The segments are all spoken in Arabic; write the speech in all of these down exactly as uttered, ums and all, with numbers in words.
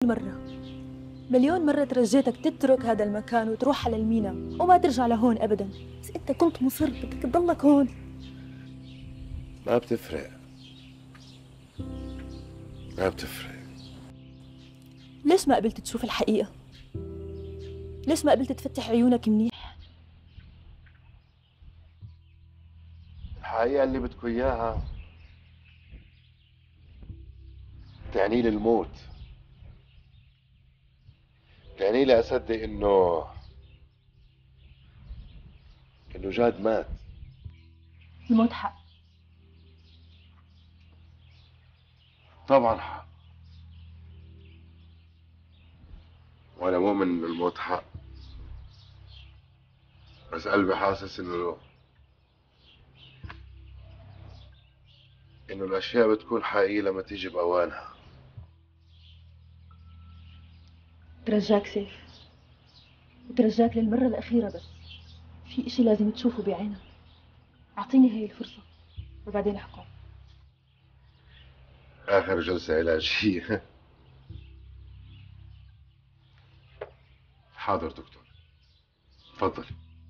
مرة مليون مرة ترجيتك تترك هذا المكان وتروح على المينا وما ترجع لهون أبدا، بس أنت كنت مصر بدك تضلك هون. ما بتفرق، ما بتفرق. ليش ما قبلت تشوف الحقيقة؟ ليش ما قبلت تفتح عيونك منيح؟ الحقيقة اللي بدكوا إياها تعني لي الموت، تعني لي أصدق إنه إنه جاد مات. الموت حق. طبعا حق، وأنا مؤمن إن الموت حق، بس قلبي حاسس إنه إنه الأشياء بتكون حقيقية لما تيجي بأوانها. ترجاك سيف، وترجاك للمرة الأخيرة بس، في إشي لازم تشوفه بعينك. أعطيني هاي الفرصة وبعدين أحكم. آخر جلسة علاجية. حاضر دكتور، تفضل.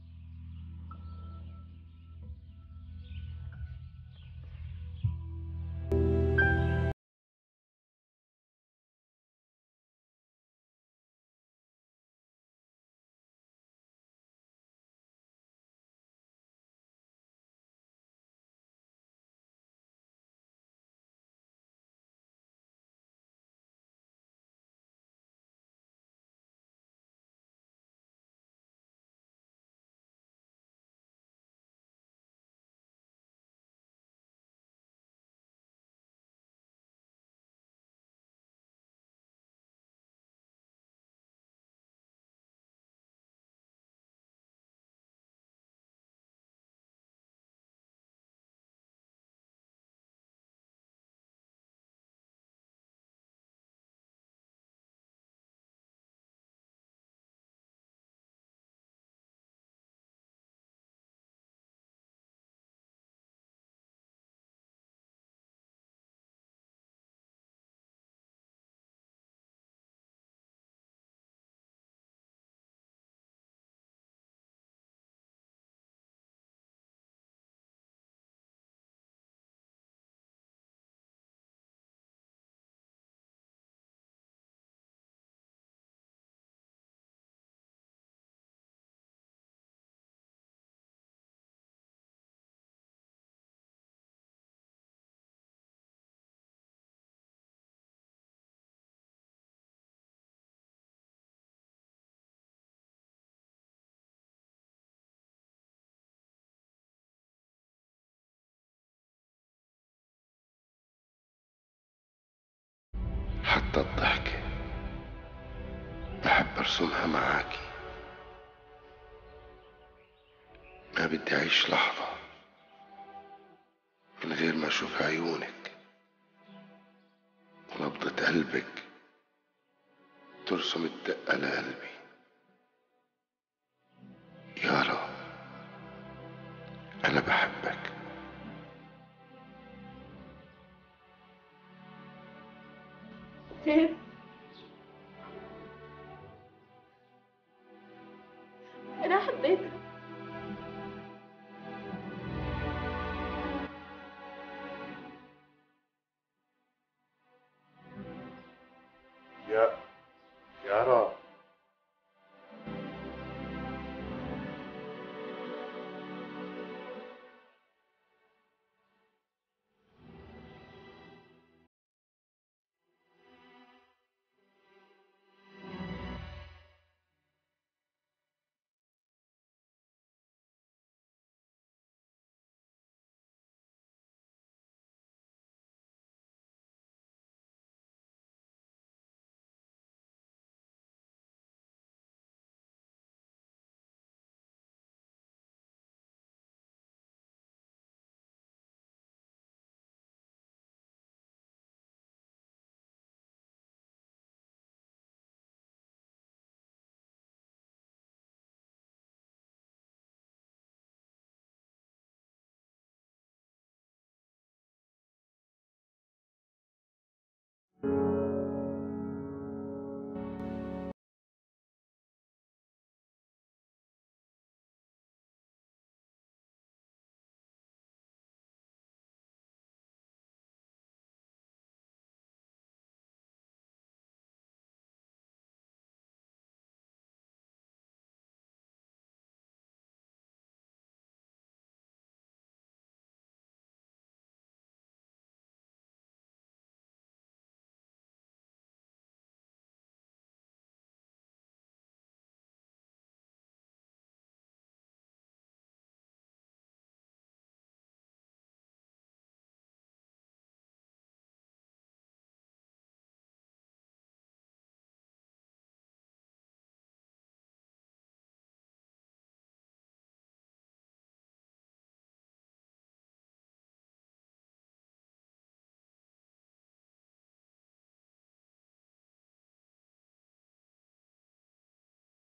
حتى الضحكة بحب ارسمها معاكي، ما بدي اعيش لحظة من غير ما اشوف عيونك ونبضة قلبك ترسم الدقة لقلبي. يارا، انا بحبك. سيف، أنا حبيتك. يا يارا،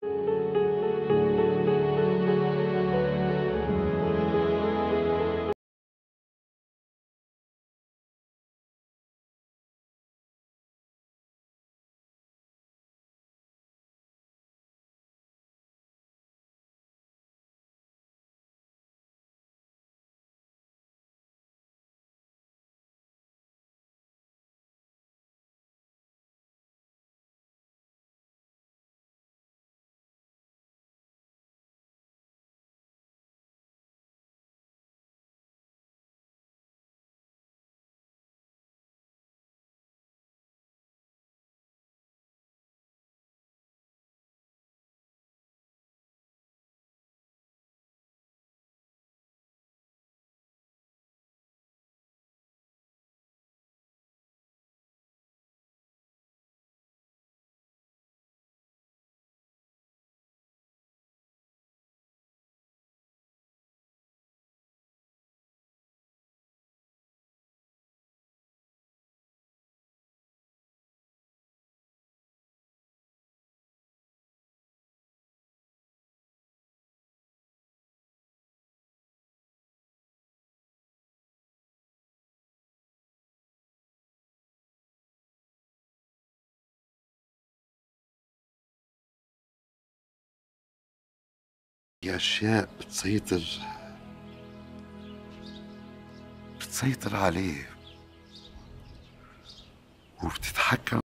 في أشياء بتسيطر بتسيطر عليه وبتتحكم.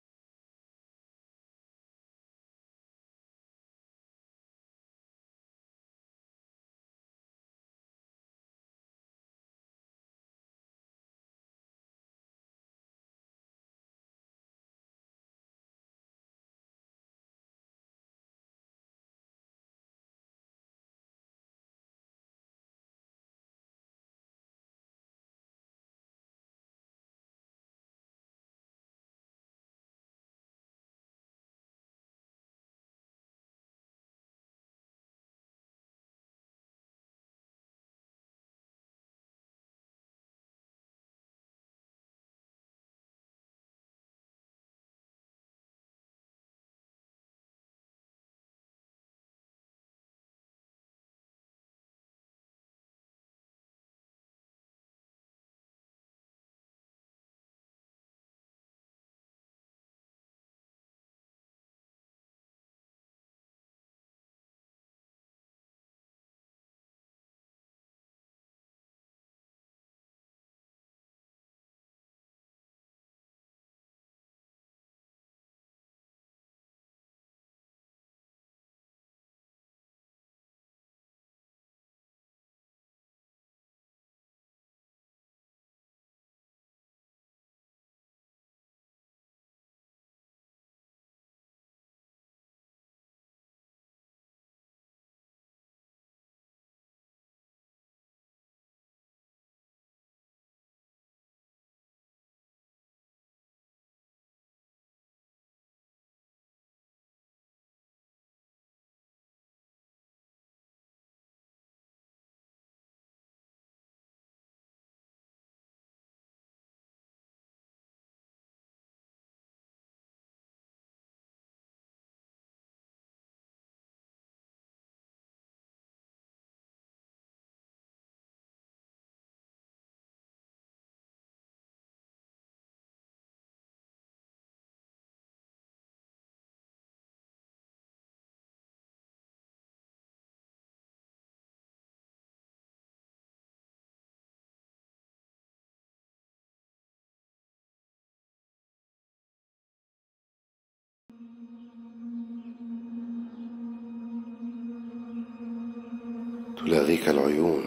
تلاغيك العيون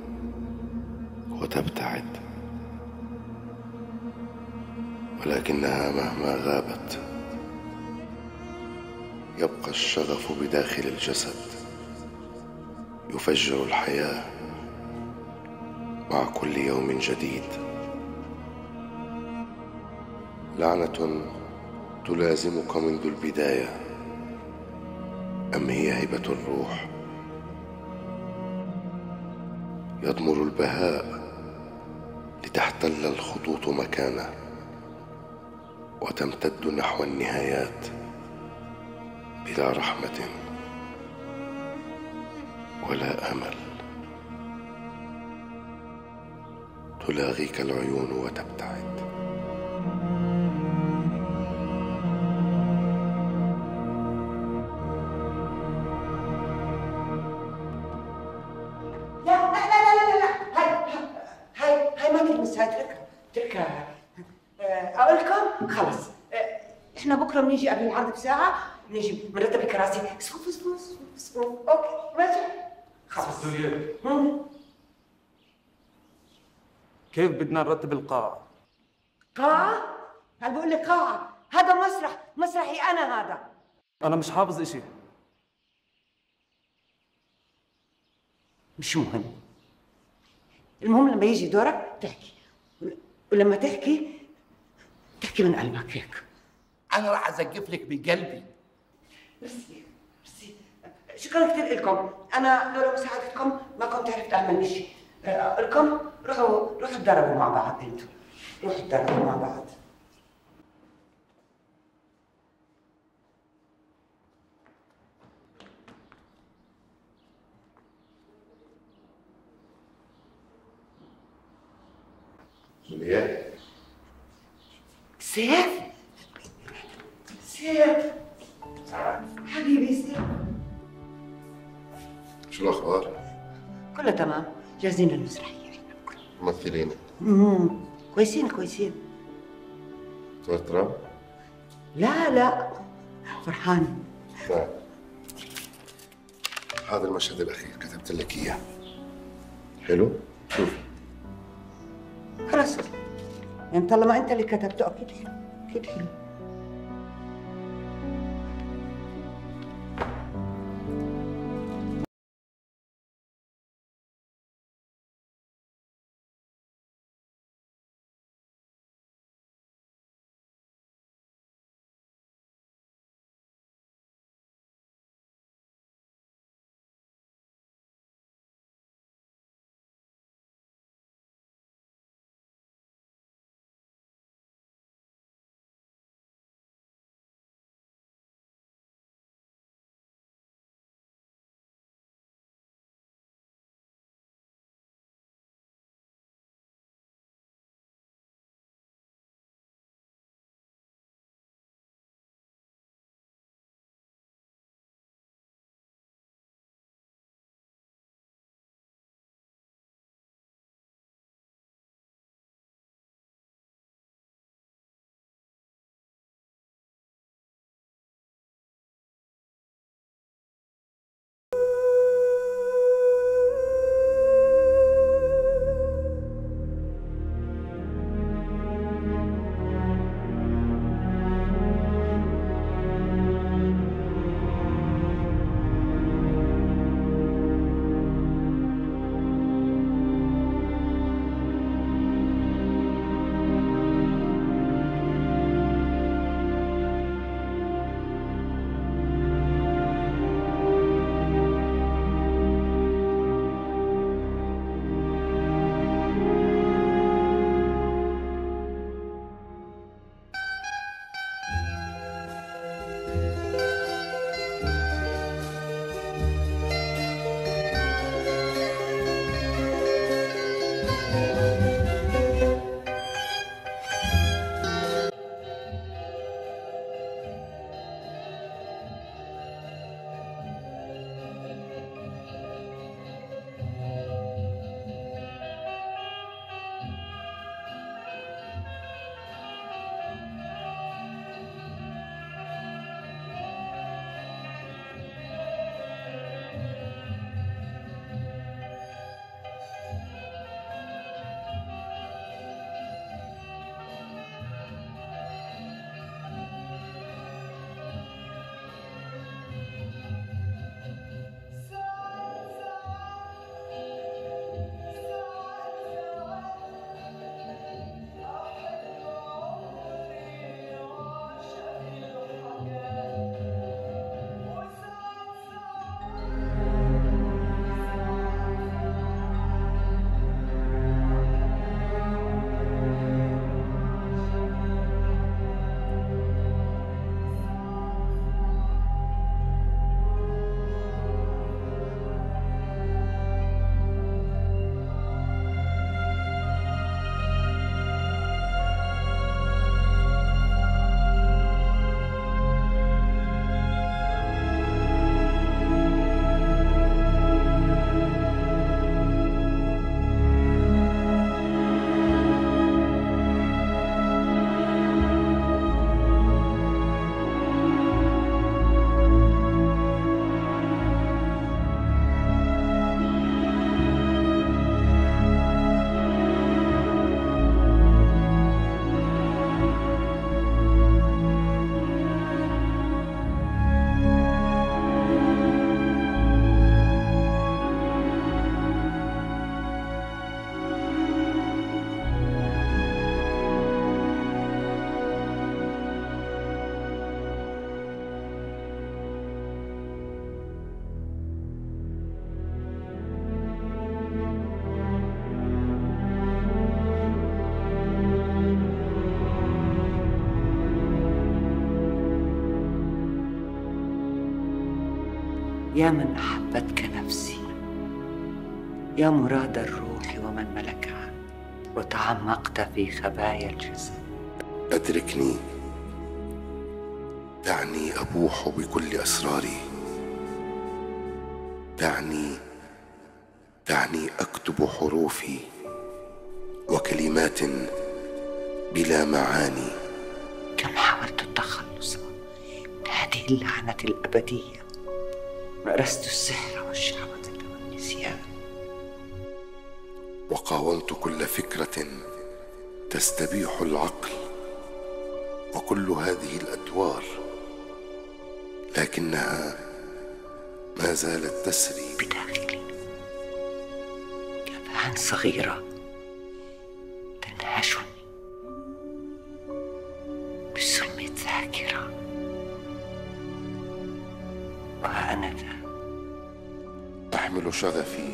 وتبتعد، ولكنها مهما غابت يبقى الشغف بداخل الجسد يفجر الحياة مع كل يوم جديد. لعنة تلازمك منذ البداية أم هي هبة الروح؟ يضمر البهاء لتحتل الخطوط مكانه وتمتد نحو النهايات بلا رحمة. ولا أمل، تلاغيك العيون وتبتعد. لا لا لا لا لا لا هاي هاي هاي ما تلمسها، اتركها اتركها. آه، اقول لكم خلص، آه، احنا بكره بنيجي قبل العرض بساعه، بنيجي بنرتب الكراسي صفوف صفوف صفوف صفوف. اوكي ماشي خلص. مم. كيف بدنا نرتب القاعة؟ قاعه؟ هل بقول لك قاعه؟ هذا مسرح، مسرحي انا هذا. أنا مش حافظ إشي. مش مهم، المهم لما يجي دورك تحكي، ولما تحكي تحكي من قلبك هيك. انا راح ازقف لك بقلبي. ميرسي ميرسي، شكرا كثير لكم. انا لولا مساعدتكم ما كنت عرفت اعمل شيء. اقول لكم روحوا روحوا تدربوا مع بعض، انتم روحوا تدربوا مع بعض. جولييت، سيف سيف حبيبي سيف، شو الأخبار؟ كله تمام، جاهزين للمسرحية احنا بكره. ممثلين امم كويسين كويسين. توترة؟ لا لا فرحان. نعم، هذا المشهد الأخير كتبت لك إياه. حلو؟ شوف. خلاص يعني طالما انت اللي كتبته اكيد حلو، اكيد حلو. يا من أحبتك نفسي، يا مراد الروح ومن ملكها، وتعمقت في خبايا الجسد. أدركني، دعني أبوح بكل أسراري، دعني دعني أكتب حروفي وكلمات بلا معاني. كم حاولت التخلص من هذه اللعنة الأبدية، مارست السحر والشعوذة والنسيان، وقاومت كل فكرة تستبيح العقل وكل هذه الأدوار، لكنها ما زالت تسري بداخلي كأذان صغيرة تنهشني بسم الذاكرة. وأنا ذا أحمل شغفي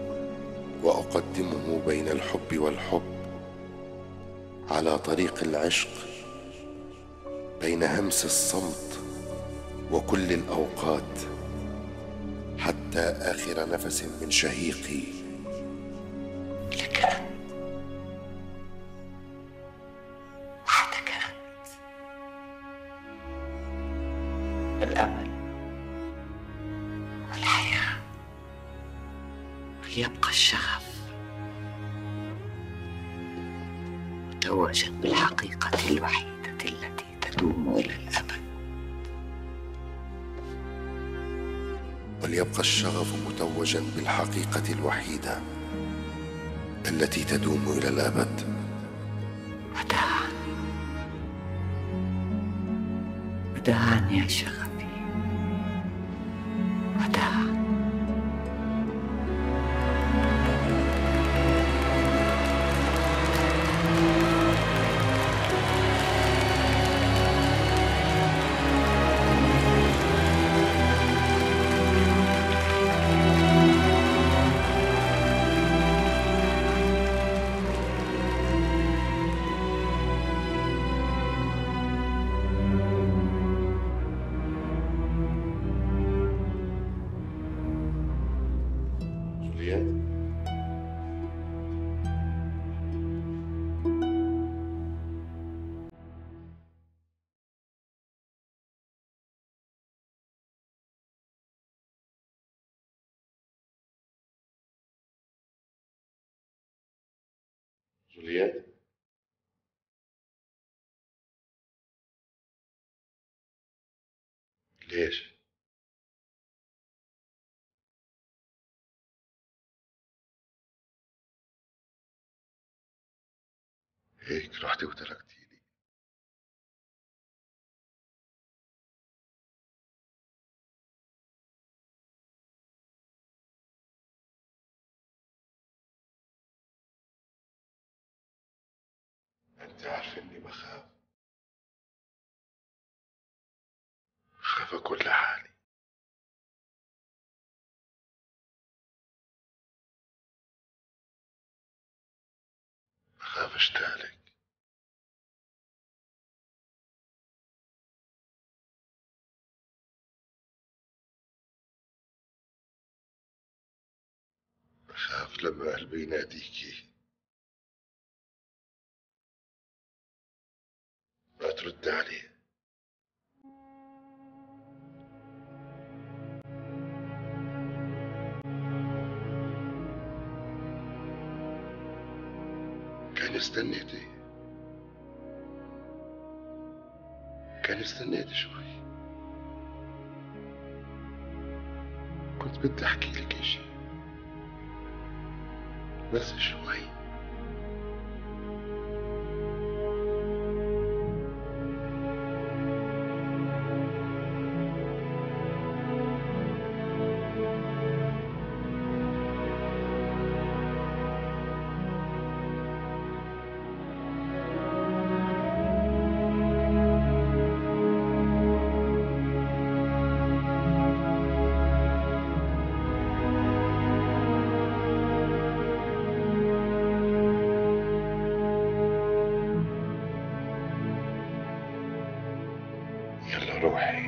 وأقدمه بين الحب والحب، على طريق العشق، بين همس الصمت وكل الأوقات، حتى آخر نفس من شهيقي. لك أنت، وحدك أنت الأمل والحياة، وليبقى الشغف متوجا بالحقيقة الوحيدة التي تدوم إلى الأبد. وليبقى الشغف متوجا بالحقيقة الوحيدة التي تدوم إلى الأبد. وداعا وداعا يا شغفي، وداعا. جولييت، ليش؟ هيك رحتي وتركتيني؟ أنت عارف إني بخاف، بخاف أكون لحالي، بخاف أشتاقلك، بخاف لما قلبي يناديكي ما ترد عليه. كان استنيتي كان استنيتي شوي، كنت بدي أحكي لك إشي بس شوي. يلا روحي.